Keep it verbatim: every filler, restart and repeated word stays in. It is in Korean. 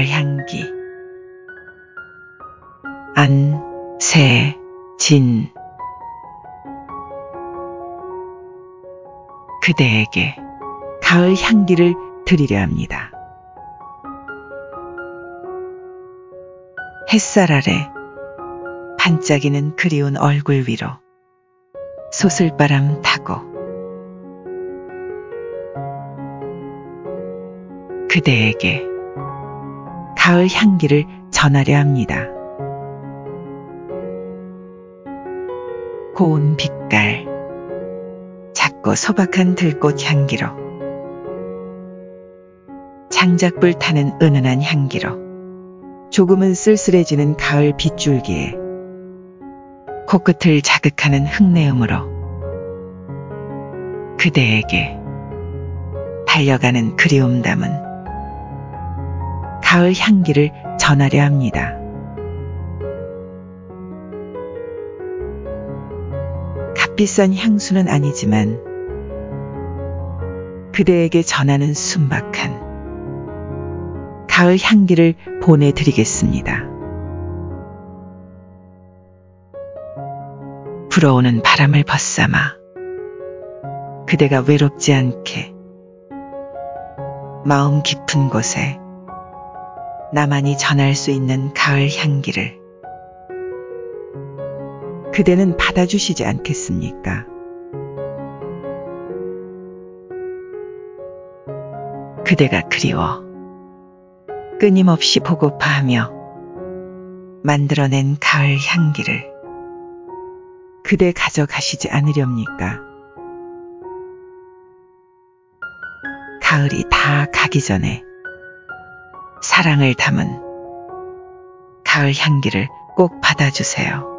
가을 향기. 안, 새, 진. 그대에게 가을 향기를 드리려 합니다. 햇살 아래 반짝이는 그리운 얼굴 위로 소슬바람 타고 그대에게 가을 향기를 전하려 합니다. 고운 빛깔, 작고 소박한 들꽃 향기로, 장작불 타는 은은한 향기로, 조금은 쓸쓸해지는 가을 빗줄기에 코끝을 자극하는 흙내음으로 그대에게 달려가는 그리움 담은 가을 향기를 전하려 합니다. 값비싼 향수는 아니지만 그대에게 전하는 순박한 가을 향기를 보내드리겠습니다. 불어오는 바람을 벗삼아 그대가 외롭지 않게 마음 깊은 곳에 나만이 전할 수 있는 가을 향기를 그대는 받아주시지 않겠습니까? 그대가 그리워 끊임없이 보고파하며 만들어낸 가을 향기를 그대 가져가시지 않으렵니까? 가을이 다 가기 전에 사랑을 담은 가을 향기를 꼭 받아주세요.